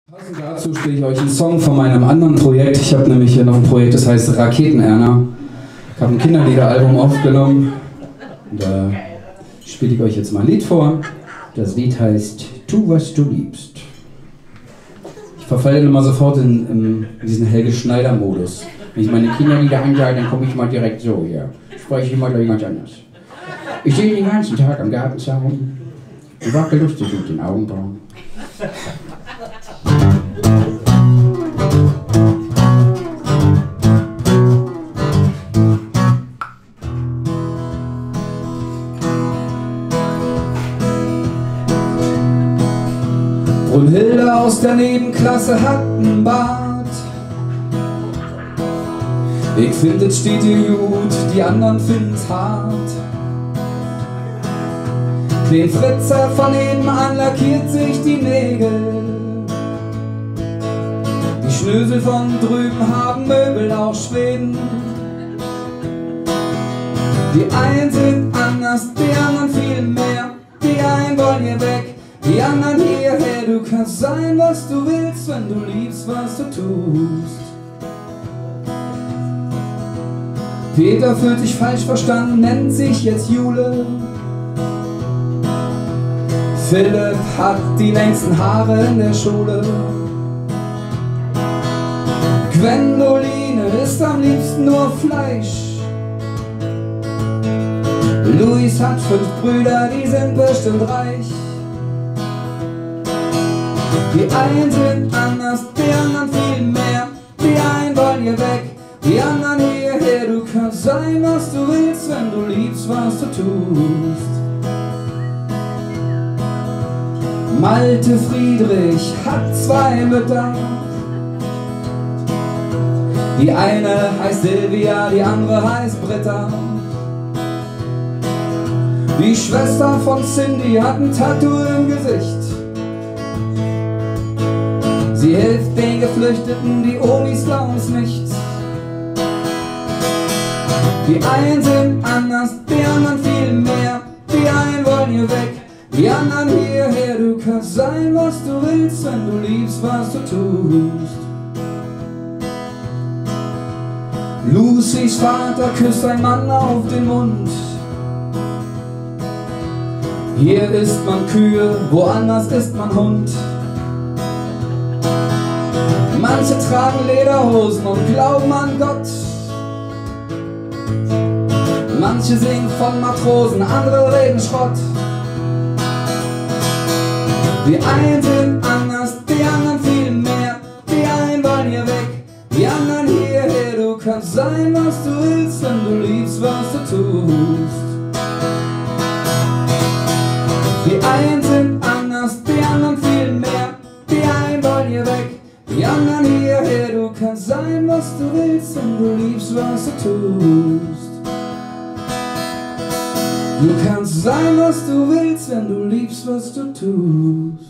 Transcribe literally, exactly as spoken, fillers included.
Passend dazu spiele ich euch einen Song von meinem anderen Projekt. Ich habe nämlich hier noch ein Projekt, das heißt Raketen-Erna. Ich habe ein Kinderliederalbum aufgenommen und da äh, spiele ich euch jetzt mal ein Lied vor. Das Lied heißt Tu, was du liebst. Ich verfalle dann immer sofort in, in diesen Helge Schneider-Modus. Wenn ich meine Kinderlieder ansage, dann komme ich mal direkt so hier. Spreche ich immer gleich ganz anders. Ich stehe den ganzen Tag am Gartenzaun und wackel lustig mit den Augenbrauen. Brunhilde aus der Nebenklasse hat einen Bart. Ich find, es steht ihr gut, die anderen finden's hart. Den Fritzer von nebenan lackiert sich die Nägel. Die Schnösel von drüben haben Möbel aus Schweden. Die einen sind anders, die anderen viel mehr. Die einen wollen hier weg, die anderen hierher. Du kannst sein, was du willst, wenn du liebst, was du tust. Peter fühlt sich falsch verstanden, nennt sich jetzt Jule. Philipp hat die längsten Haare in der Schule. Gwendoline isst am liebsten nur Fleisch. Luis hat fünf Brüder, die sind bestimmt reich. Die einen sind anders, die anderen viel mehr. Die einen wollen hier weg, die anderen hierher. Du kannst sein, was du willst, wenn du liebst, was du tust. Malte Friedrich hat zwei Mütter. Die eine heißt Silvia, die andere heißt Britta. Die Schwester von Cindy hat ein Tattoo im Gesicht. Sie hilft den Geflüchteten, die Omis glauben's nicht. Die einen sind anders, die anderen viel mehr. Die einen wollen hier weg, die anderen hierher. Du kannst sein, was du willst, wenn du liebst, was du tust. Lucys Vater küsst ein Mann auf den Mund. Hier isst man Kühe, woanders isst man Hund. Manche tragen Lederhosen und glauben an Gott. Manche singen von Matrosen, andere reden Schrott. Die einen sind anders, die anderen viel mehr. Die einen wollen hier weg, die anderen hierher. Du kannst sein, was du willst, wenn du liebst, was du tust. Die einen sind anders, die anderen viel mehr. Die einen wollen hier weg, die anderen hierher. Du kannst sein, was du willst, wenn du liebst, was du tust. Du kannst sein, was du willst, wenn du liebst, was du tust.